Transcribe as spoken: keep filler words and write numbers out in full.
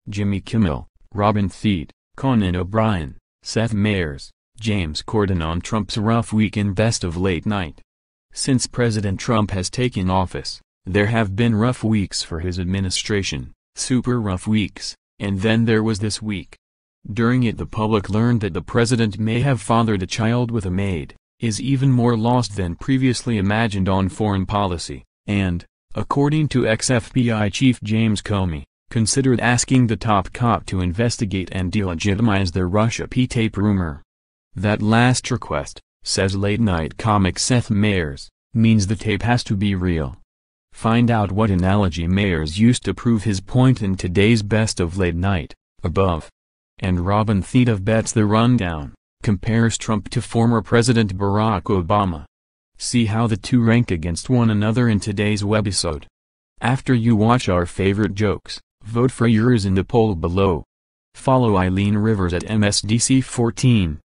Jimmy Kimmel, Robin Thede, Conan OBrien, Seth Meyers, James Corden on Trump's rough week in Best of Late Night. Since President Trump has taken office, there have been rough weeks for his administration, super rough weeks, and then there was this week. During it the public learned that the president may have fathered a child with a maid, is even more lost than previously imagined on foreign policy, and, according to ex-F B I Chief James Comey, considered asking the top cop to investigate and delegitimize the Russia P-tape rumor. That last request, says late-night comic Seth Meyers, means the tape has to be real. Find out what analogy Meyers used to prove his point in today's Best of Late Night, above. And Robin Thede bets the rundown, compares Trump to former President Barack Obama. See how the two rank against one another in today's webisode. After you watch our favorite jokes, vote for yours in the poll below. Follow Eileen Rivers at M S D C fourteen.